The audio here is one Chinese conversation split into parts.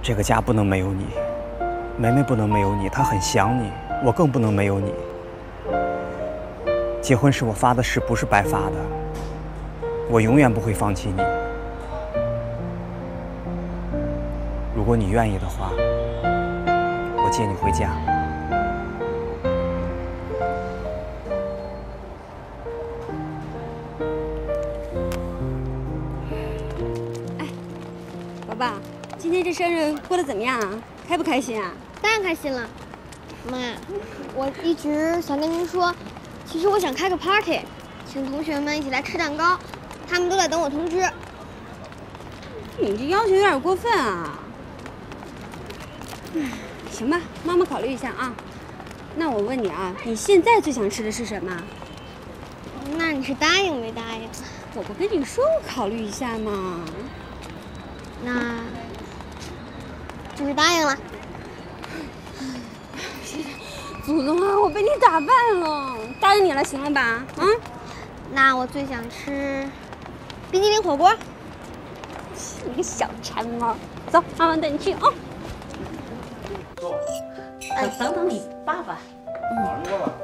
这个家不能没有你，梅梅不能没有你，她很想你，我更不能没有你。结婚时我发的誓不是白发的，我永远不会放弃你。如果你愿意的话，我接你回家。 哎，宝宝，今天这生日过得怎么样啊？开不开心啊？ 当然开心了，妈，我一直想跟您说，其实我想开个 party， 请同学们一起来吃蛋糕，他们都在等我通知。 你这要求有点过分啊！行吧，妈妈考虑一下啊。那我问你啊，你现在最想吃的是什么？ 那你是答应没答应？ 我不跟你说我考虑一下吗？ 那就是答应了。 祖宗啊，我被你打败了，答应你了，行了吧？啊？ 那我最想吃冰激凌火锅。 你个小馋猫，走，妈妈带你去啊。 等等你爸爸。 忙过了。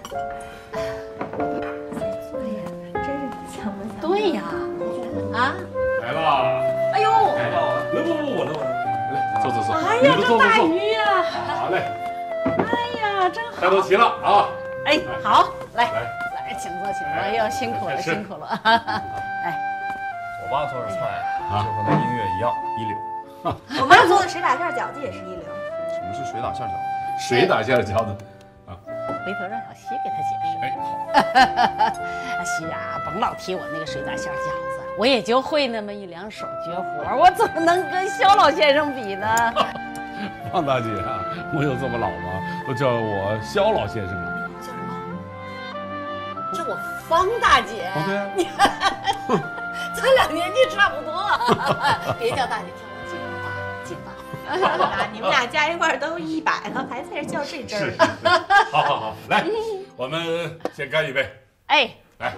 真是想不想？对呀，啊， 来了。 哎呦， 来了，来我来，坐坐坐。 哎呀，这大鱼呀！ 好嘞。 哎呀，真好。 菜都齐了啊！ 哎，好，来来， 请坐，请坐。哎呦，辛苦了， 是辛苦了。哎， 我爸做的菜就和那音乐一样一流。 我妈做的水打馅饺子也是一流。 什么是水打馅饺子？ 水打馅饺子。 回头让小西给他解释。 哎，好。 西呀，甭老提我那个水打馅饺子，我也就会那么一两手绝活，我怎么能跟肖老先生比呢？ 方大姐啊，我有这么老吗？都叫我肖老先生了。 叫什么？叫我方大姐。 哦，对啊。 咱俩年纪差不多，别叫大姐，叫我姐吧，姐吧。 你们俩加一块都100了，还在这较这真儿。 好好好，来，我们先干一杯。 哎， 来。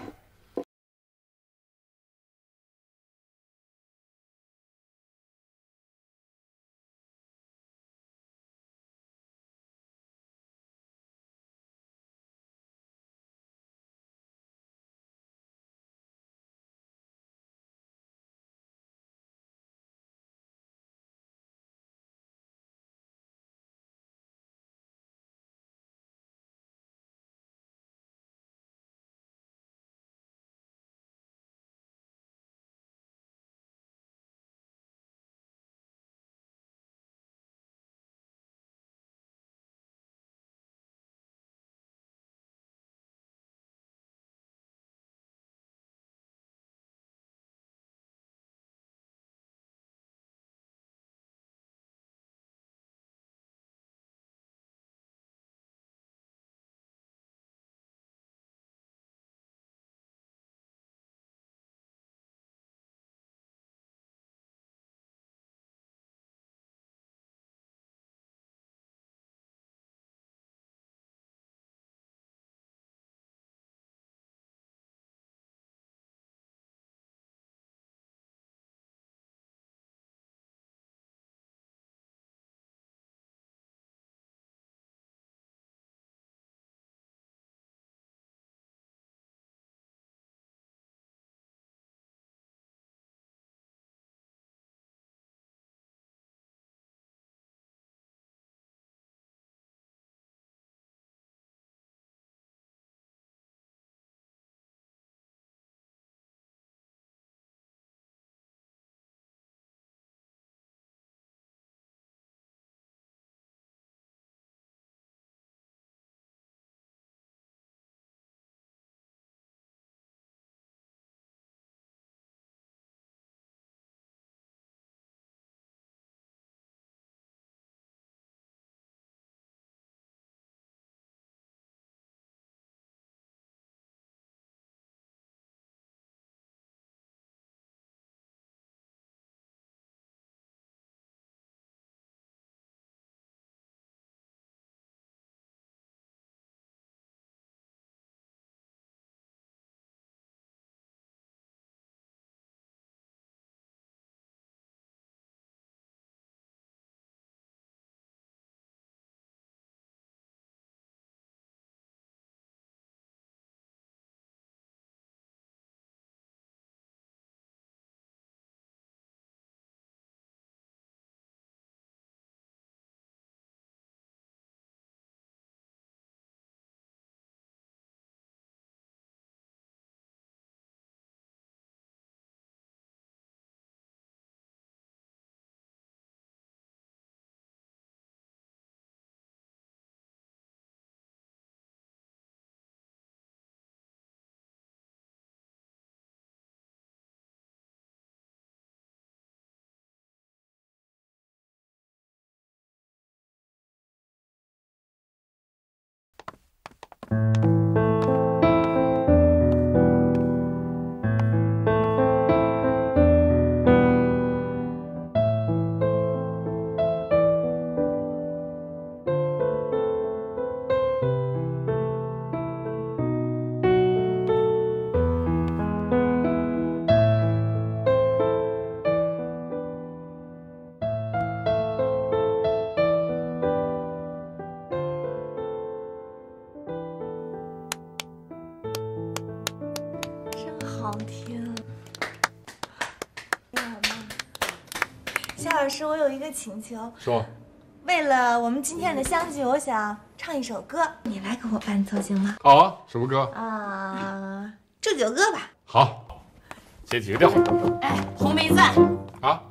师，我有一个请求。 说。 为了我们今天的相聚，我想唱一首歌，你来给我伴奏行吗？ 好啊，什么歌？ 祝酒歌吧。 好，先几个调。 哎，红梅赞。 啊。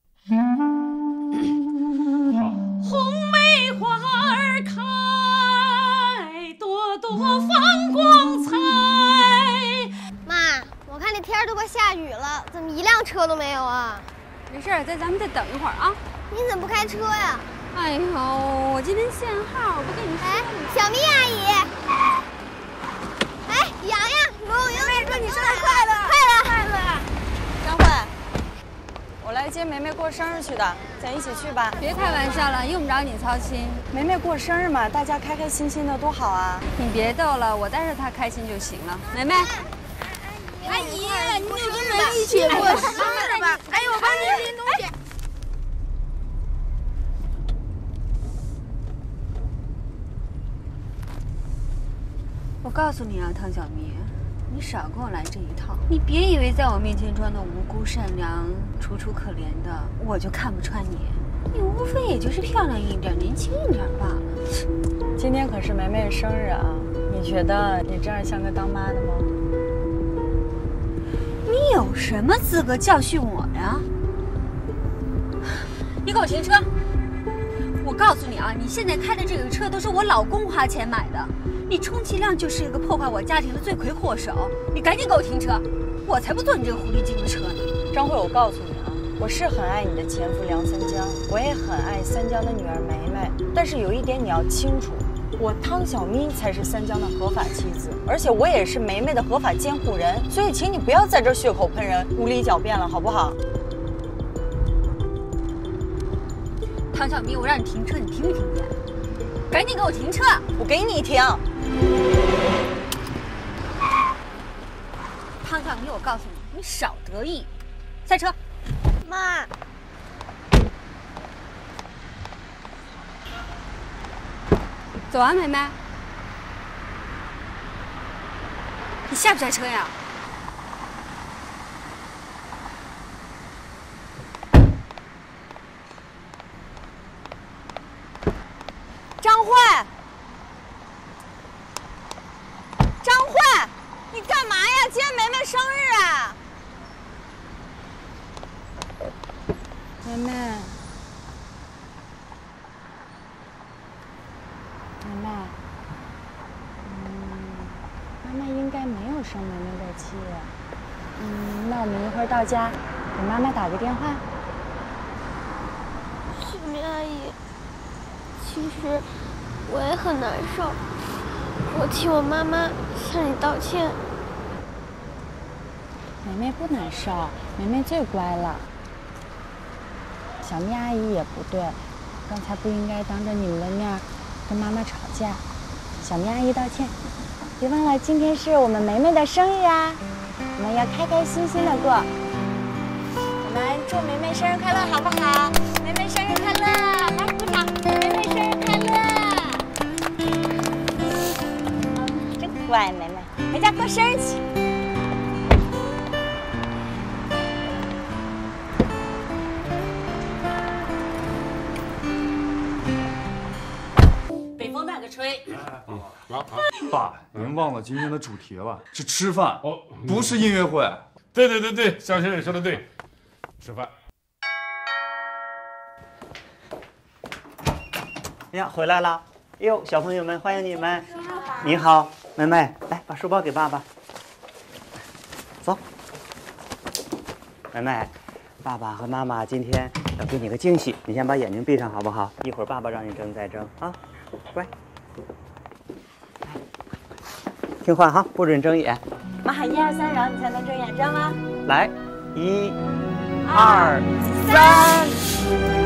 红梅花儿开，朵朵放光彩。 妈，我看这天儿都快下雨了，怎么一辆车都没有啊？ 没事，咱们再等一会儿啊。 你怎么不开车呀？ 哎呦，我今天限号，我不跟你说了吗？ 小咪阿姨，哎，洋洋，罗永英，祝你生日快乐！快乐！ 张慧，我来接梅梅过生日去的，咱一起去吧。 别开玩笑了，用不着你操心。 梅梅过生日嘛，大家开开心心的多好啊！ 你别逗了，我带着她开心就行了。梅梅， 阿姨，你就跟梅梅一起过生日吧。哎呦，我帮你拎东西。 我告诉你啊，汤小咪，你少跟我来这一套。你别以为在我面前装的无辜善良、楚楚可怜的，我就看不穿你。你无非也就是漂亮一点、年轻一点罢了。 今天可是梅梅的生日啊，你觉得你这样像个当妈的吗？ 你有什么资格教训我呀？你给我停车！我告诉你啊，你现在开的这个车都是我老公花钱买的。你充其量就是一个破坏我家庭的罪魁祸首，你赶紧给我停车！我才不坐你这个狐狸精的车呢！ 张慧，我告诉你啊，我是很爱你的前夫梁三江，我也很爱三江的女儿梅梅，但是有一点你要清楚，我汤小咪才是三江的合法妻子，而且我也是梅梅的合法监护人，所以请你不要在这血口喷人、无理狡辩了，好不好？ 汤小咪，我让你停车，你听没听见？赶紧给我停车！ 我给你停。 汤小咪，我告诉你，你少得意，下车。 妈， 走啊，梅梅。你下不下车呀？ 张慧，张慧，你干嘛呀？今天梅梅生日啊！梅梅，梅梅，妈妈应该没有生梅梅的气。那我们一会儿到家，给妈妈打个电话。 小咪阿姨，其实我也很难受，我替我妈妈向你道歉。 梅梅不难受，梅梅最乖了。小咪阿姨也不对，刚才不应该当着你们的面跟妈妈吵架。小咪阿姨道歉，别忘了今天是我们梅梅的生日啊，我们要开开心心的过。我们祝梅梅生日快乐，好不好？梅梅生日快乐，来鼓掌！梅梅生日快乐！真乖，梅梅，回家过生日去。 吹。 爸，您忘了今天的主题了，是吃饭， 哦， 不是音乐会。 对，肖先生说的对，吃饭。 呀，回来了！哎呦，小朋友们，欢迎你们！你好，梅梅，来把书包给爸爸。走，梅梅，爸爸和妈妈今天要给你个惊喜，你先把眼睛闭上好不好？一会儿爸爸让你睁再睁啊，乖。听话哈，不准睁眼。 妈喊1、2、3，然后你才能睁眼，知道吗？ 来，1、2、3。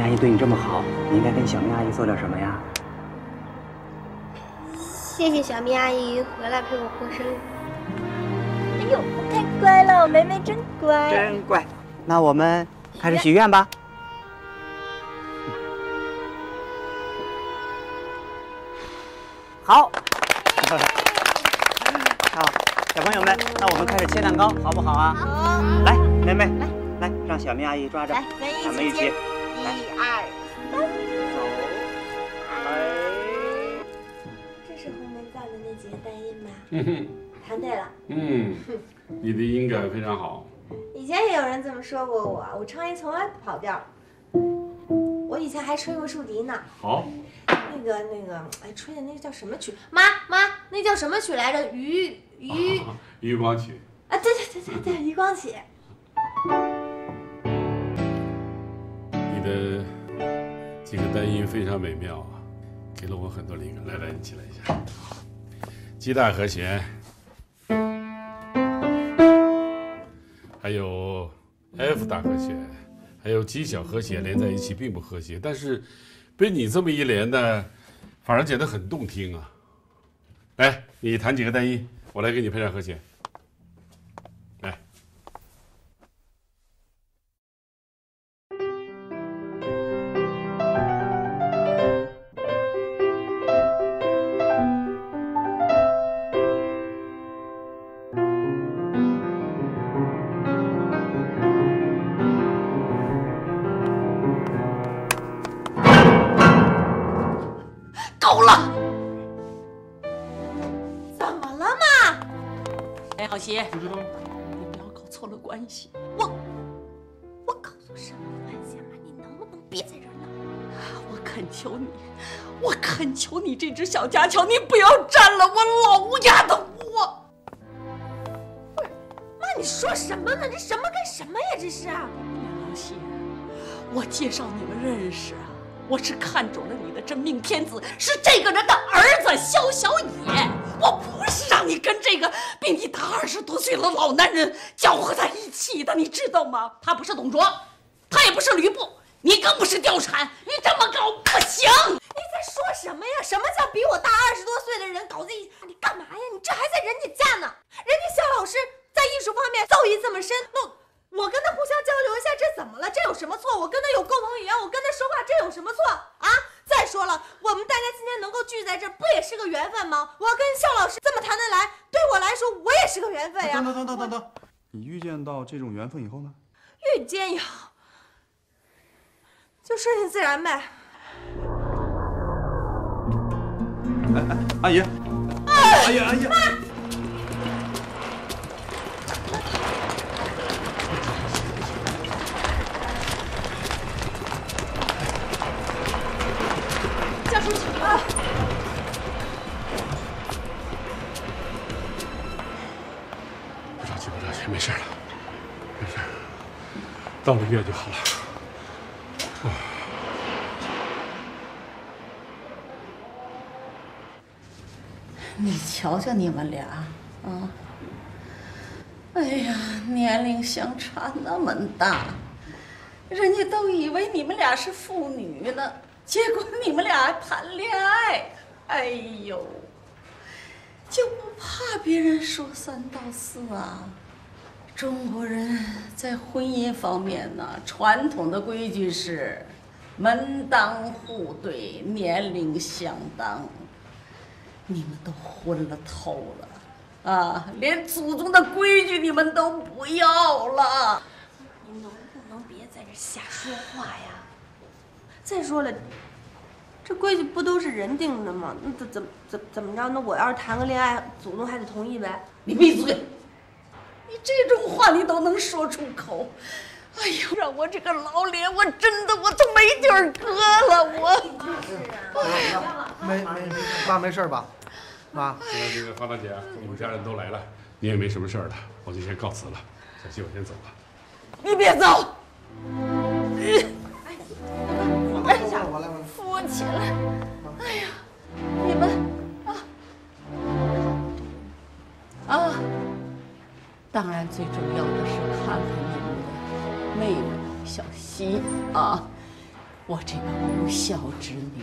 阿姨对你这么好，你应该跟小咪阿姨做点什么呀？ 谢谢小咪阿姨回来陪我过生日。 哎呦，太乖了，我梅梅真乖。 真乖。那我们开始许愿吧。好。好，小朋友们，那我们开始切蛋糕，好不好啊？ 好。 来，梅梅，来，让小咪阿姨抓着， 来， 咱们一起。 1、2、3， 走。哎。 这是红梅造的那几个单音吧？ 嗯哼， 弹对了。 你的音感非常好。 以前也有人这么说过我唱音从来不跑调。我以前还吹过竖笛呢。 好。 那个，哎，吹的那个叫什么曲？妈，那叫什么曲来着？ 余光曲。 啊，对，余光曲。 你的几个单音非常美妙啊，给了我很多灵感。来，你起来一下。G 大和弦，还有 F 大和弦，还有G 小和弦连在一起并不和谐，但是被你这么一连呢，反而觉得很动听啊。来，你弹几个单音，我来给你配上和弦。来。 够了！ 怎么了嘛？ 哎，好习， 不知道。 你不要搞错了关系。 我搞错什么关系了？你能不能别在这儿闹？ 我恳求你，这只小家巧，你不要占了我老乌鸦的窝。 不是，妈，你说什么呢？这什么跟什么呀？这是。 老谢，我介绍你们认识啊。我是看中了你的真命天子，是这个人的儿子萧小野。我不是让你跟这个比你大20多岁的老男人搅和在一起的，你知道吗？他不是董卓，他也不是吕布，你更不是貂蝉，你这么搞不行。 你在说什么呀？什么叫比我大20多岁的人搞在一起？你干嘛呀？你这还在人家家呢，人家肖老师在艺术方面造诣这么深，我跟他互相交流一下，这怎么了？这有什么错？我跟他有共同语言，我跟他说话，这有什么错啊？再说了，我们大家今天能够聚在这儿，不也是个缘分吗？我跟肖老师这么谈得来，对我来说，我也是个缘分呀。 等，你遇见到这种缘分以后呢？ 遇见以后，就顺其自然呗。 阿姨，阿姨，妈。 叫出去啊！ 不着急，没事了，没事，到了医院就好了。 你瞧瞧你们俩啊！哎呀，年龄相差那么大，人家都以为你们俩是父女呢，结果你们俩谈恋爱，哎呦，就不怕别人说3道4啊？中国人在婚姻方面呢，传统的规矩是门当户对，年龄相当。你们都昏了头了啊！连祖宗的规矩你们都不要了。 你能不能别在这瞎说话呀？再说了，这规矩不都是人定的吗？那怎么着？那我要是谈个恋爱，祖宗还得同意呗？ 你闭嘴！你这种话你都能说出口，哎呦，让我这个老脸，我真的我都没地儿搁了，我。 妈没事吧？妈， 这个花大姐，你们家人都来了，你也没什么事儿了，我就先告辞了。小希，我先走了。 你别走！ 我来。 扶我起来！哎呀，你们啊，当然最重要的是看看你们的妹妹小希啊。 我这个无孝之女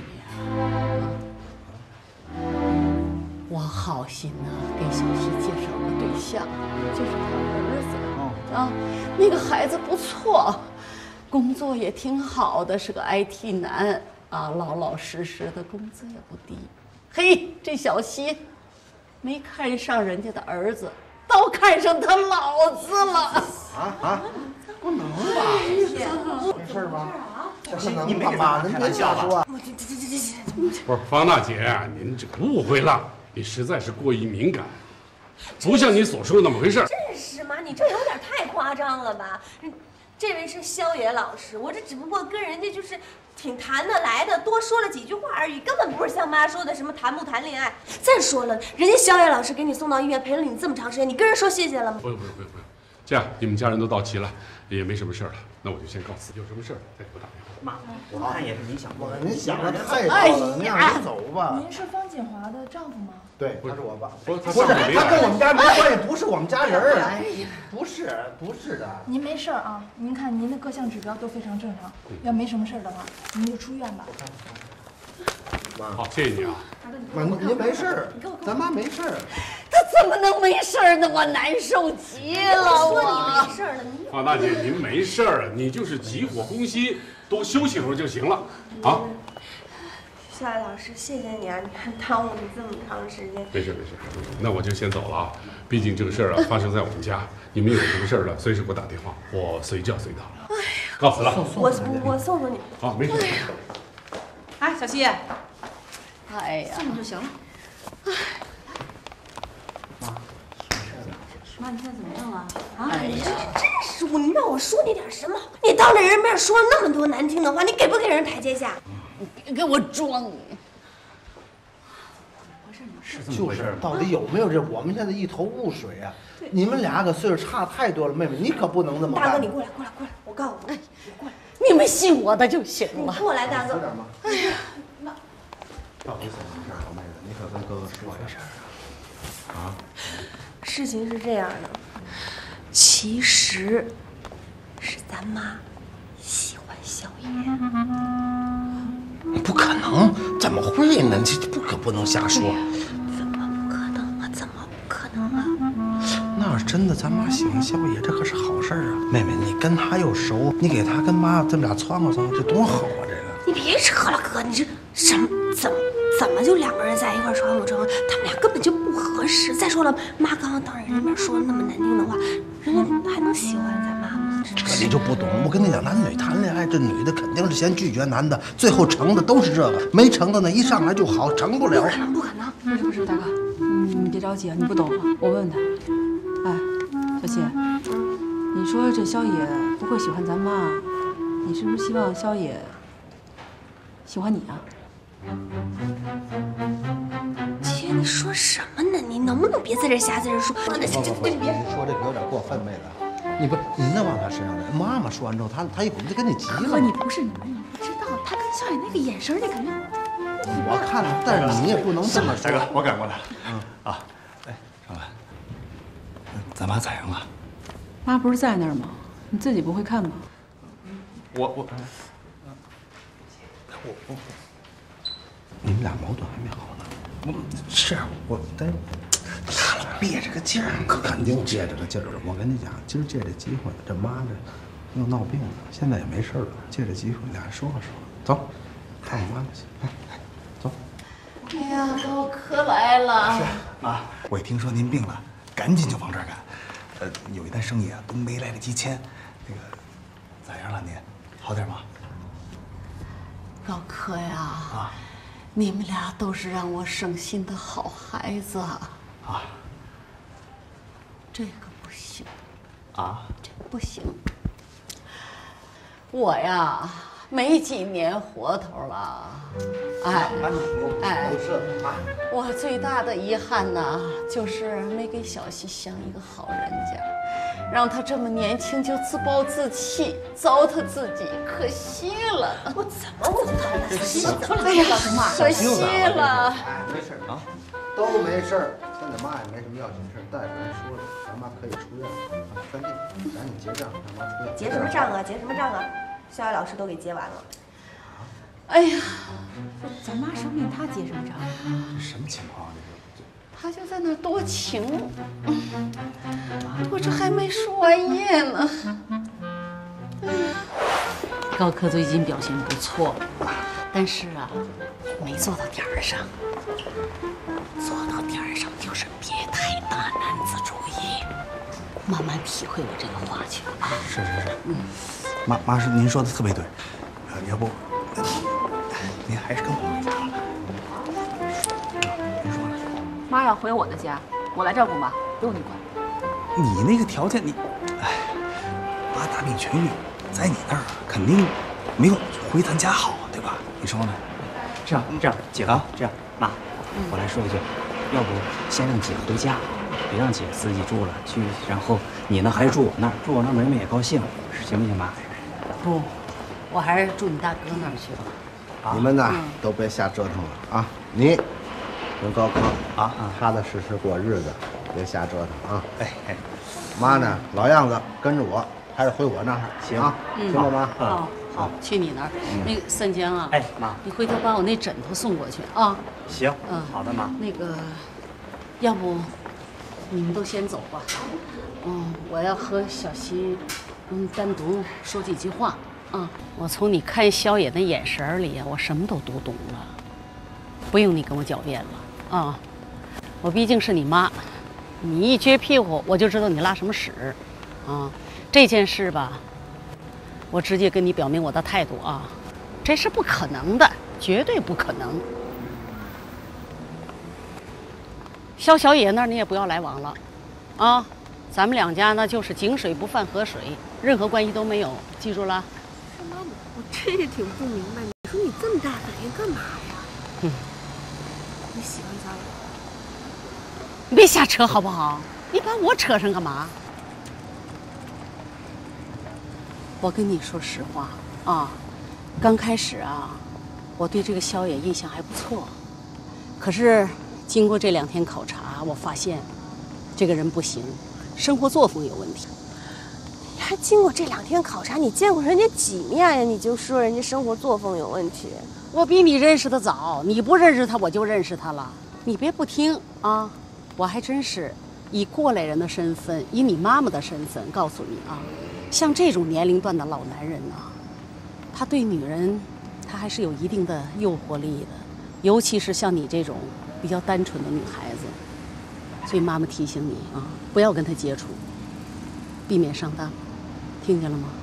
我好心给小希介绍个对象，就是她儿子那个孩子不错，工作也挺好的，是个 IT 男老老实实的，工资也不低。嘿，这小希没看上人家的儿子，倒看上他老子了。 不能吧？没事吧？这能干嘛？您别瞎说。 不是方大姐啊，您这个误会了，你实在是过于敏感，不像你所说的那么回事。 真是吗？你这有点太夸张了吧？这位是萧野老师，我这只不过跟人家就是挺谈得来的，多说了几句话而已，根本不是像妈说的什么谈不谈恋爱。再说了，人家萧野老师给你送到医院陪了你这么长时间，你跟人说谢谢了吗？ 不用，这样你们家人都到齐了，也没什么事了，那我就先告辞。有什么事儿再给我打电话。 妈，我看也是你想多了， 您想的太多了，您让您走吧。 您是方锦华的丈夫吗？ 对，他是我爸。 他跟我们家没关系，不是我们家人儿。不是的。 您没事啊？您看您的各项指标都非常正常，要没什么事的话，您就出院吧。 好，谢谢你啊。 妈，您没事，咱妈没事。 他怎么能没事呢？我难受极了。 说你没事了， 方大姐，您没事儿，你就是急火攻心，多休息会儿就行了啊。 萧野老师，谢谢你啊！你看耽误你这么长时间。 没事，那我就先走了啊。毕竟这个事儿发生在我们家，你们有什么事儿了，随时给我打电话，我随叫随到。告辞了。 我送送你。 好，没事。 哎，小希。 哎呀， 送你就行了。妈，你现在怎么样了？ 哎呀，真是你让我说你点什么？你当着人面说了那么多难听的话，你给不给人台阶下？ 别给我装！ 就是到底有没有这？我们现在一头雾水啊！你们俩可岁数差太多了，妹妹，你可不能这么干。 大哥，你过来，我告诉你，你过来， 你们信我的就行了。 你过来，大哥。 哎呀，到底怎么回事，老妹子？你可跟哥哥说一声啊！ 事情是这样的，其实是咱妈喜欢萧野。 不可能，怎么会呢？这不能瞎说。 怎么不可能啊？怎么不可能啊？ 那要是真的，咱妈喜欢萧野，这可是好事啊！妹妹，你跟他又熟，你给他跟妈这么俩窜和窜，这多好啊！这个。 你别扯了，哥，你这什么怎么就两个人在一块传我传？他们俩根本就不合适。再说了，妈刚刚当着人家面说了那么难听的话，人家还能喜欢咱妈吗？ 这你就不懂。我跟你讲，男女谈恋爱，这女的肯定是先拒绝男的，最后成的都是这个，没成的呢，一上来就好，成不了。 不可能！ 不是，大哥，你别着急啊，你不懂，我问问他。哎，小希，你说这萧野不会喜欢咱妈，你是不是希望萧野喜欢你啊？ 姐，你说什么呢？你能不能别在这瞎在这说？ 不，你说这个有点过分，妹子。你那往他身上来。妈妈说完之后，他一会儿就跟你急了。 哥，你不是你不知道，他跟萧野那个眼神，你肯定。 我看了，但是你也不能这么说。 大哥，我赶过来。哎，少兰，咱妈咋样了？ 妈不是在那儿吗？你自己不会看吗？ 我， 你们俩矛盾还没好呢。是我，但是他老憋着个劲儿，肯定憋着个劲儿。我跟你讲，今儿借这机会，这妈这又闹病了，现在也没事了，借这机会俩人说说。走，看我妈去。走。 哎呀，高科来了。 是妈，我一听说您病了，赶紧就往这儿赶。有一单生意啊，都没来得及签。那个，咋样了您？好点吗？ 高科呀，你们俩都是让我省心的好孩子啊。这个不行。这不行。我呀，没几年活头了。我最大的遗憾呢，就是没给小希相一个好人家，让她这么年轻就自暴自弃，糟蹋自己，可惜了。 我怎么我就糟蹋自己？ 哎呀，可惜了。 没事啊，都没事。现在妈也没什么要紧事，大夫人说了，咱妈可以出院了。赶紧结账，让妈出院。 结什么账啊？结什么账啊？萧野老师都给结完了。 哎呀，咱妈生病，他接上账， 这什么情况啊？ 他就在那儿多情。我这还没输完液呢。高科最近表现不错，但是啊，没做到点儿上。做到点儿上就是别太大男子主义，慢慢体会我这个话去啊。 是，妈是您说的特别对，要不，您还是跟我回家吧。您说呢？ 妈要回我的家，我来照顾妈，不用你管。 你那个条件，妈大病痊愈，在你那儿肯定没有回咱家好，对吧？你说呢？ 这样，姐夫，这样，妈，我来说一句，要不先让姐回家，别让姐自己住了，然后你呢还是住我那儿，梅梅也高兴，行不行，妈？ 不，我还是住你大哥那儿去吧。 你们呢都别瞎折腾了啊！你跟高康啊，踏踏实实过日子，别瞎折腾啊！ 哎， 妈呢，老样子跟着我，还是回我那儿行啊？行吧，妈？ 好，去你那儿。那个三江啊， 哎，妈， 你回头把我那枕头送过去啊。 行，好的，妈。 那个，要不你们都先走吧。我要和小溪，单独说几句话啊。我从你看萧野的眼神里啊，我什么都读懂了，不用你跟我狡辩了啊。我毕竟是你妈，你一撅屁股，我就知道你拉什么屎啊。这件事吧。我直接跟你表明我的态度啊，这是不可能的，绝对不可能。萧小野那儿你也不要来往了，啊，咱们两家呢就是井水不犯河水，任何关系都没有，记住了。 妈妈，我真是挺不明白，你说你这么大反应干嘛呀？你喜欢小野？ 你别瞎扯好不好？你把我扯上干嘛？我跟你说实话啊，刚开始啊，我对这个萧野印象还不错，可是经过这2天考察，我发现这个人不行，生活作风有问题。 你还经过这2天考察，你见过人家几面呀？你就说人家生活作风有问题？ 我比你认识的早，你不认识他，我就认识他了。你别不听啊，我还真是以过来人的身份，以你妈妈的身份告诉你啊。像这种年龄段的老男人呢，他对女人，他还是有一定的诱惑力的，尤其是像你这种比较单纯的女孩子。所以妈妈提醒你啊，不要跟他接触，避免上当，听见了吗？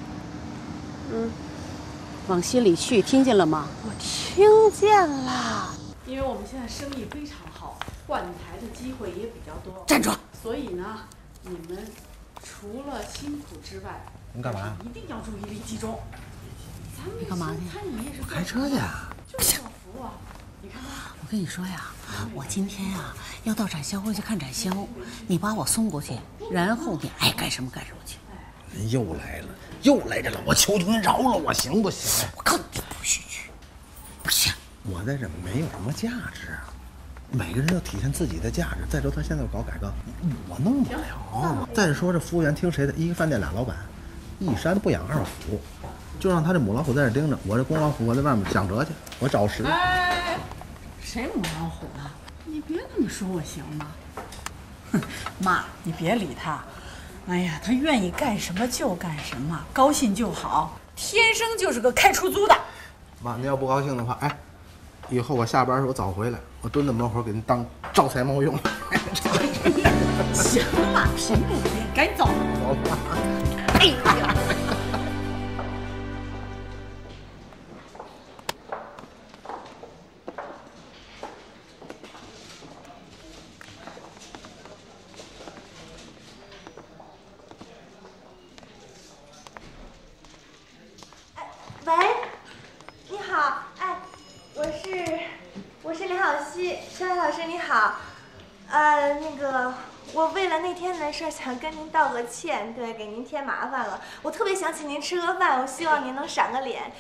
往心里去，听见了吗？ 我听见了。 因为我们现在生意非常好，换台的机会也比较多。 站住！ 所以呢，你们除了辛苦之外， 您干嘛？ 一定要注意力集中。你干嘛去？ 开车去。 就是小福啊，你看看。我跟你说呀，我今天啊要到展销会去看展销，你把我送过去，然后你爱干什么干什么去。 您又来这了，我求求您饶了我，行不行？ 我告诉你不许去，不行。 我在这没有什么价值啊。每个人要体现自己的价值。再说他现在搞改革，我弄不了。再说这服务员听谁的？一个饭店俩老板，一山不养二虎，就让他这母老虎在这盯着，我这公老虎我在外面想辙去，我找食。 哎，谁母老虎了？你别那么说我行吗？ 哼，妈，你别理他。哎呀，他愿意干什么就干什么，高兴就好，天生就是个开出租的。 妈，您要不高兴的话，哎，以后我下班时候我早回来，我蹲在门口给您当招财猫用。 行了，贫不贫，赶紧走。 走吧。 哎呀！ 喂，你好，哎，我是梁小溪，肖海老师你好，那个我为了那天的事想跟您道个歉，对，给您添麻烦了。我特别想请您吃个饭，我希望您能赏个脸。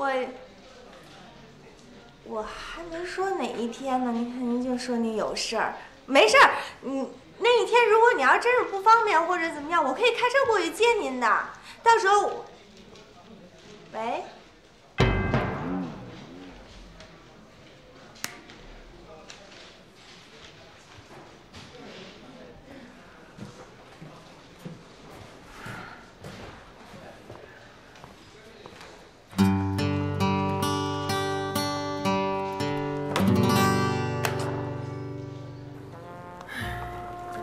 我还没说哪一天呢，您就说您有事儿，没事儿，那一天如果你要真是不方便或者怎么样，我可以开车过去接您的，到时候。喂。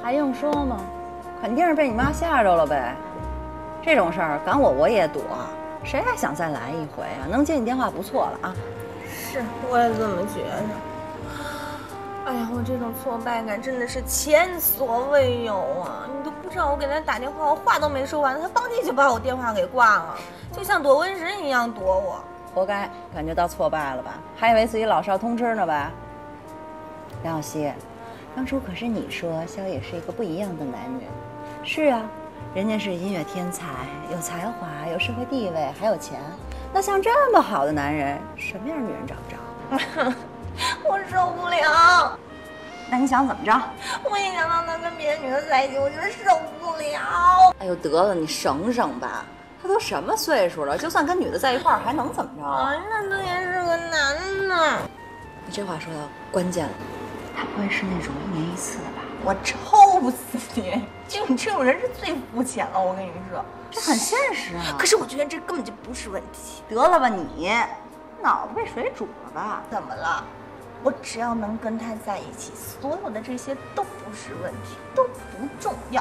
还用说吗？肯定是被你妈吓着了呗。这种事儿赶我也躲，谁还想再来一回啊？能接你电话不错了啊。 是，我也这么觉着。哎呀，我这种挫败感真的是前所未有啊！你都不知道我给他打电话，我话都没说完，他当即就把我电话给挂了，就像躲瘟神一样躲我。 活该，感觉到挫败了吧？还以为自己老少通吃呢吧？梁小希，当初可是你说萧野是一个不一样的男人。是啊，人家是音乐天才，有才华，有社会地位，还有钱。那像这么好的男人，什么样的女人找不着？ 我受不了。 那你想怎么着？ 我一想到他跟别的女的在一起，我就受不了。 哎呦，得了，你省省吧。他都什么岁数了，就算跟女的在一块儿，还能怎么着？ 那他也是个男的。 你这话说的关键了，他不会是那种1年1次的吧？ 我抽死你！就你这种人是最肤浅了，我跟你说， 这很现实啊。 可是我觉得这根本就不是问题。 得了吧你，脑子被水煮了吧？ 怎么了？我只要能跟他在一起，所有的这些都不是问题，都不重要。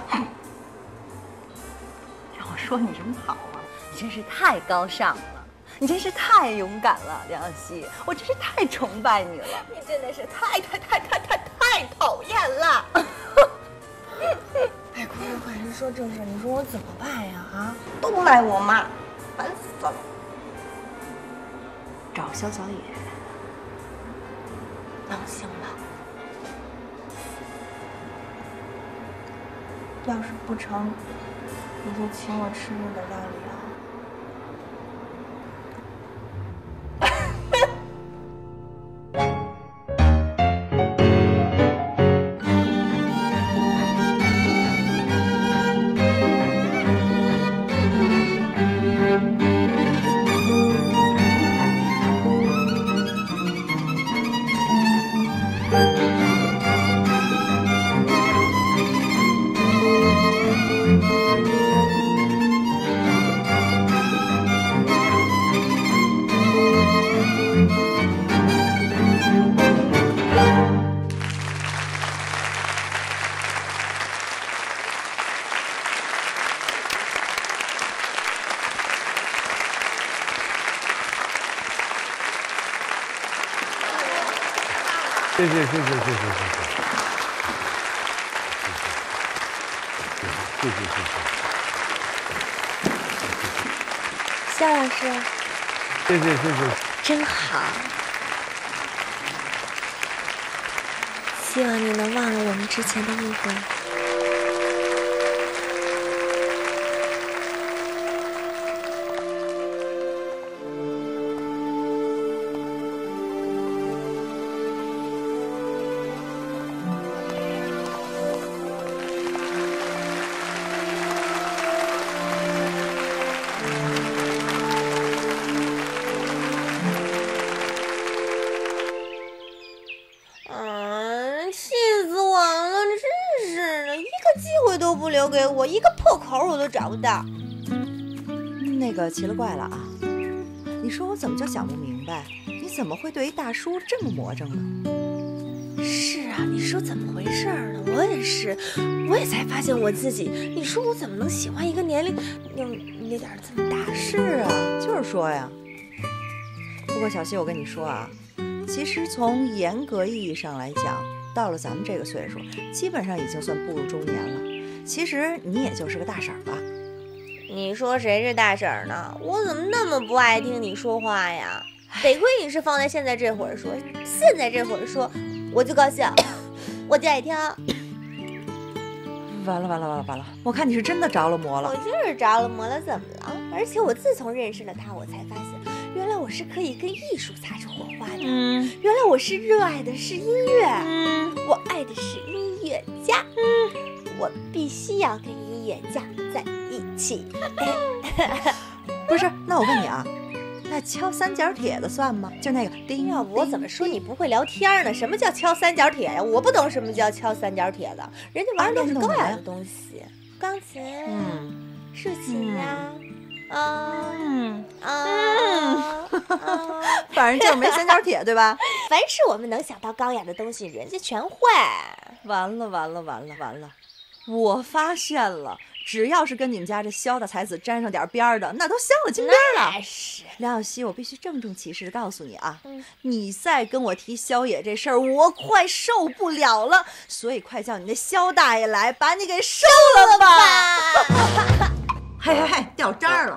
让我说你什么好啊？你真是太高尚了，你真是太勇敢了，梁小希，我真是太崇拜你了。 你真的是太讨厌了。哎，快说快说正事，你说我怎么办呀？啊，都赖我妈，烦死了。 找萧小野， 能行吗？要是不成，你就请我吃日本料理啊。 谢谢。 肖老师， 谢谢， 真好。希望你能忘了我们之前的误会。留给我一个破口我都找不到。 那个奇了怪了啊！你说我怎么就想不明白，你怎么会对一大叔这么魔怔呢？ 是啊，你说怎么回事呢？我也是，我也才发现我自己。你说我怎么能喜欢一个年龄有点这么大？ 是啊，就是说呀。不过小希，我跟你说啊，其实从严格意义上来讲，到了咱们这个岁数，基本上已经算步入中年了。其实你也就是个大婶了。 你说谁是大婶呢？我怎么那么不爱听你说话呀？得亏你是放在现在这会儿说，现在这会儿说，我就高兴，我就爱听。 完了！我看你是真的着了魔了。 我就是着了魔了，怎么了？而且我自从认识了他，我才发现，原来我是可以跟艺术擦出火花的。原来我是热爱的是音乐，我爱的是音乐家。我必须要跟音乐家在一起。 不是，那我问你啊，那敲三角铁的算吗？就那个叮。 要不我怎么说你不会聊天呢？什么叫敲三角铁呀？我不懂什么叫敲三角铁的，人家玩的都是高雅的东西，钢琴，竖琴呀， 反正就是没三角铁，对吧？ 凡是我们能想到高雅的东西，人家全会。 完了！ 我发现了，只要是跟你们家这萧大才子沾上点边的，那都镶了金边了。 是梁小希，我必须郑重其事的告诉你啊，你再跟我提萧野这事儿，我快受不了了。所以快叫你那萧大爷来，把你给收了吧！ 嘿嘿嘿，掉渣儿了。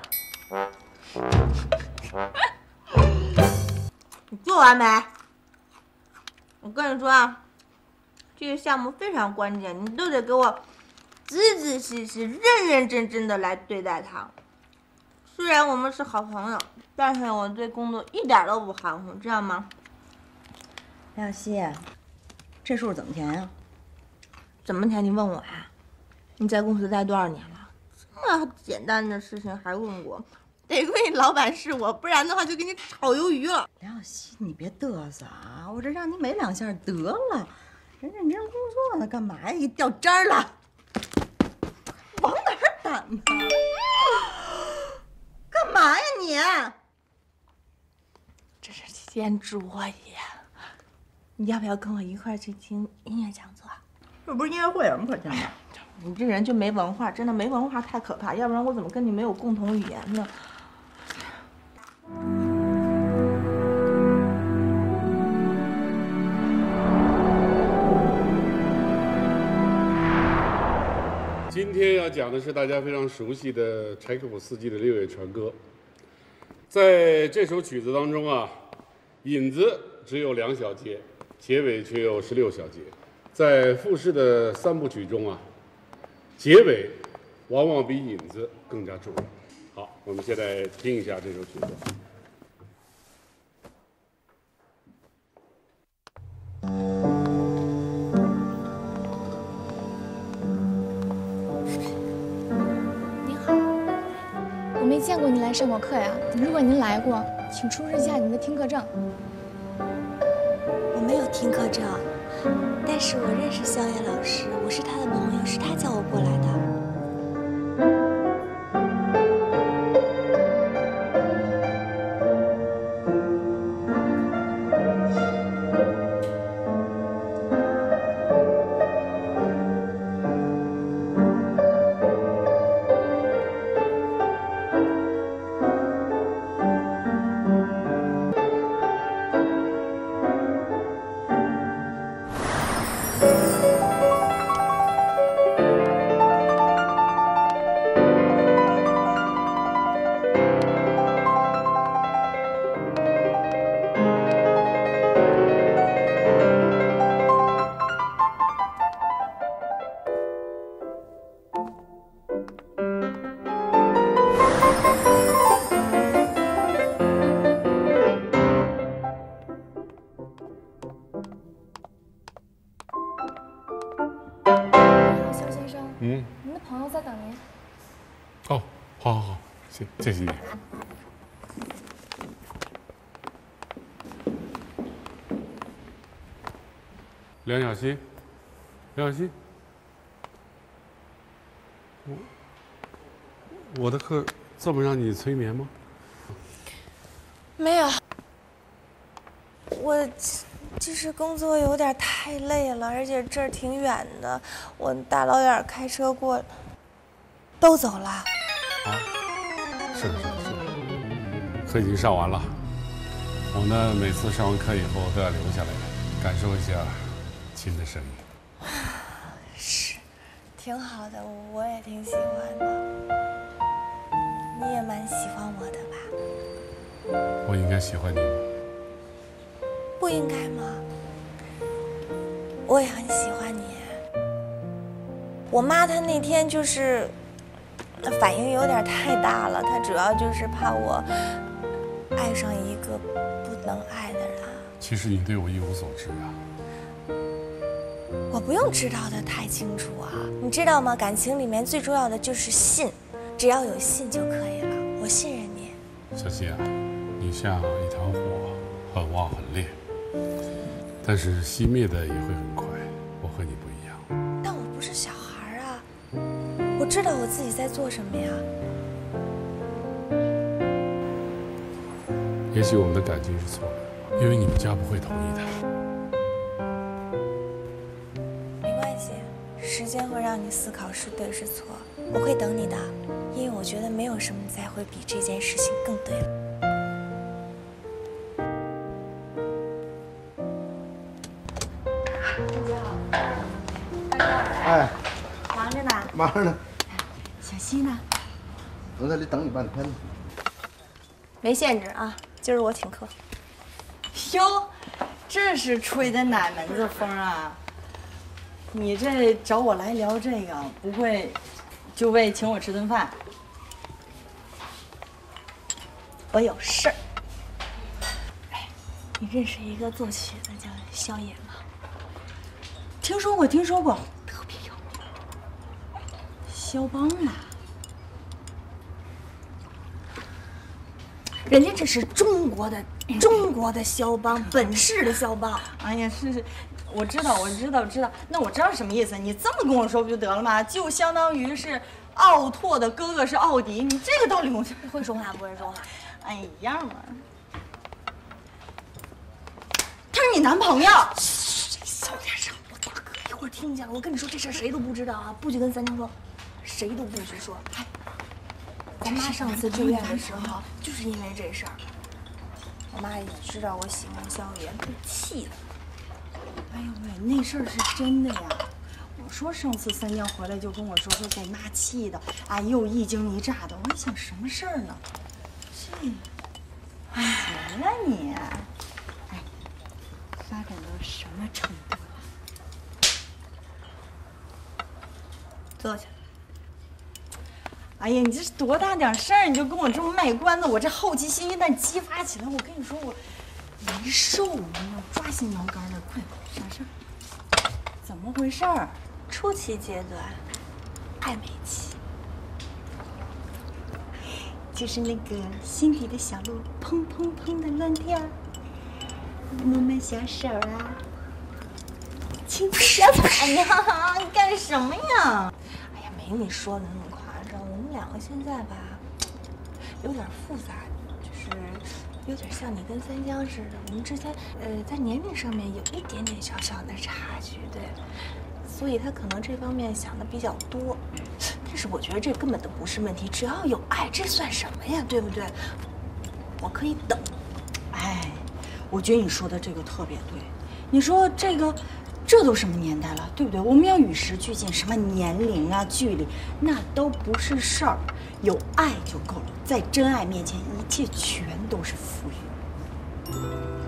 你做完没？我跟你说啊，这个项目非常关键，你都得给我仔仔细细、认认真真的来对待它。虽然我们是好朋友，但是我对工作一点都不含糊，知道吗？ 梁小希，这数怎么填呀？ 怎么填？你问我呀？你在公司待多少年了？这么简单的事情还问我？得亏老板是我，不然的话就给你炒鱿鱼了。 梁小希，你别嘚瑟啊！我这让你美两下得了，人认真工作呢，干嘛呀？一掉渣了，往哪儿掸呢？干嘛呀你？ 这是兼职我也。你要不要跟我一块儿去听音乐讲座？ 这不是音乐会，有什么可听的？ 你这人就没文化，真的没文化太可怕，要不然我怎么跟你没有共同语言呢？ 今天要讲的是大家非常熟悉的柴可夫斯基的《六月船歌》。在这首曲子当中啊，引子只有2小节，结尾却有16小节。在傅氏的3部曲中啊，结尾往往比引子更加重要。好，我们现在听一下这首曲子。 没见过您来上过课呀。如果您来过，请出示一下您的听课证。 我没有听课证，但是我认识萧野老师，我是他的朋友，是他叫我过来的。 您的朋友在等您。 哦，好，谢谢你。梁小希，我的课这么让你催眠吗？ 没有，我就是工作有点太累了，而且这儿挺远的，我大老远开车过，都走了。 啊，是的，课已经上完了。我呢，每次上完课以后都要留下来，感受一下亲的声音。 是，挺好的，我也挺喜欢的。你也蛮喜欢我的吧？ 我应该喜欢你吗？ 不应该吗？我也很喜欢你。我妈她那天就是反应有点太大了，她主要就是怕我爱上一个不能爱的人。 其实你对我一无所知啊。 我不用知道的太清楚啊，你知道吗？感情里面最重要的就是信，只要有信就可以了。我信任你。 小希啊，你像一团火，很旺很烈，但是熄灭的也会很快。我和你不一样。 但我不是小孩啊，我知道我自己在做什么呀。 也许我们的感情是错的，因为你们家不会同意的。 没关系， 时间会让你思考是对是错，我会等你的，因为我觉得没有什么再会比这件事情更对了。 哎， 忙着呢。 忙着呢。 小西呢？ 我在这等你半天呢。 没限制啊，今儿我请客。 哟，这是吹的哪门子风啊？你这找我来聊这个，不会就为请我吃顿饭？ 我有事儿。哎，你认识一个作曲的叫萧野吗？ 听说过，特别有名。肖邦嘛， 人家这是中国的肖邦，本市的肖邦。 哎呀，是，我知道。那我知道什么意思？你这么跟我说不就得了吗？就相当于是奥拓的哥哥是奥迪，你这个道理我就会说话不会说话。 哎，一样嘛。他是你男朋友。 小点声，我大哥一会儿听见了。我跟你说这事儿谁都不知道啊，不许跟三江说，谁都不许说。哎，咱妈上次住院的时候，就是因为这事儿，我妈也知道我喜欢萧野，被气了。 哎呦喂，那事儿是真的呀！我说上次三江回来就跟我说给妈气的，哎，又一惊一乍的。我一想什么事儿呢？这，哎，行了你，哎，发展到什么程度了？ 坐下。 哎呀，你这是多大点事儿，你就跟我这么卖关子，我这好奇心一旦激发起来，我跟你说我难受，我要抓心挠肝的。快，啥事儿？怎么回事儿？ 初期阶段，暧昧期， 就是那个心底的小鹿砰砰砰的乱跳，摸摸小手啊，亲亲小嘴呀，你干什么呀？ 哎呀，没你说的那么夸张。我们两个现在吧，有点复杂，就是有点像你跟三江似的，我们之间在年龄上面有一点点小小的差距，对。所以他可能这方面想的比较多，但是我觉得这根本都不是问题，只要有爱，这算什么呀？对不对？我可以等。 哎，我觉得你说的这个特别对。你说这都什么年代了，对不对？我们要与时俱进，什么年龄啊、距离，那都不是事儿，有爱就够了。在真爱面前，一切全都是浮云。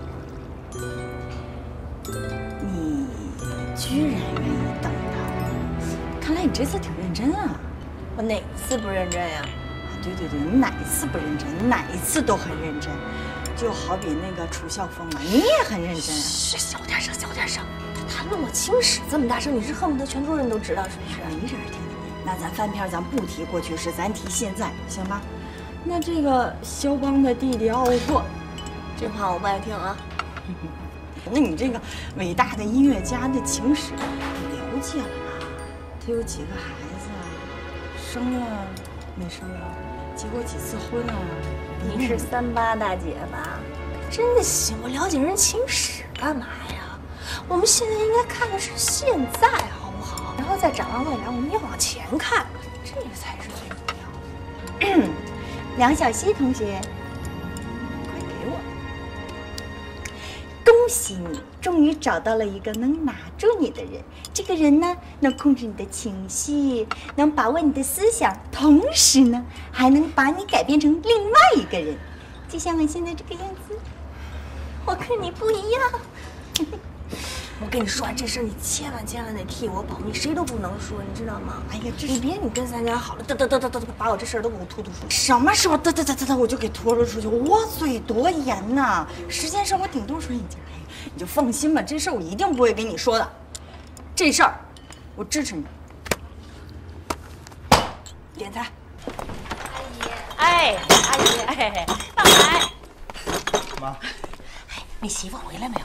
你居然愿意等他，看来你这次挺认真啊。 我哪次不认真呀？ 对，你哪一次不认真？你哪一次都很认真，就好比那个楚孝峰嘛，你也很认真。 小点声。谈论我情史这么大声，你是恨不得全州人都知道是不是？ 没人听。那咱翻篇，咱不提过去式，咱提现在，行吧？那这个肖邦的弟弟奥拓， 这话我不爱听啊。 那你这个伟大的音乐家的情史了解了吧？他有几个孩子？生了没生啊？结过几次婚啊？ 你是38大姐吧？真的行，我了解人情史干嘛呀？我们现在应该看的是现在，好不好？然后再展望未来，我们要往前看，这个才是最重要的。 梁小溪同学，快给我！恭喜你，终于找到了一个能拿住你的人。这个人呢，能控制你的情绪，能把握你的思想，同时呢，还能把你改变成另外一个人，就像我现在这个样子。 我跟你不一样。我跟你说啊，这事儿你千万得替我保密，谁都不能说，你知道吗？ 哎呀， 你跟三江好了，把我这事儿都给我突出去。 什么时候我就给拖了出去？我嘴多严呐！时间上我顶多说一句，哎，你就放心吧，这事儿我一定不会给你说的。这事儿我支持你。点菜。 阿姨，大海。 妈。 你媳妇回来没有？